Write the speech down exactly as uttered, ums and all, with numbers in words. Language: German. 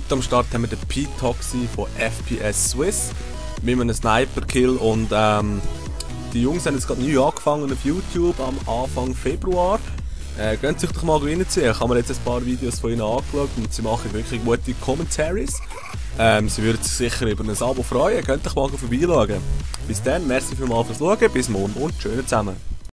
Heute am Start haben wir den Pete Toxi von F P S Swiss mit einem Sniper-Kill und ähm, die Jungs haben jetzt gerade neu angefangen auf YouTube am Anfang Februar. Äh, Gönnt sich doch mal reinziehen. Ich habe mir jetzt ein paar Videos von ihnen angeschaut und sie machen wirklich gute Commentaries. Ähm, sie würden sich sicher über ein Abo freuen. Könnt euch mal vorbeischauen. Bis dann, merci vielmals fürs Schauen, bis morgen und tschüss zusammen.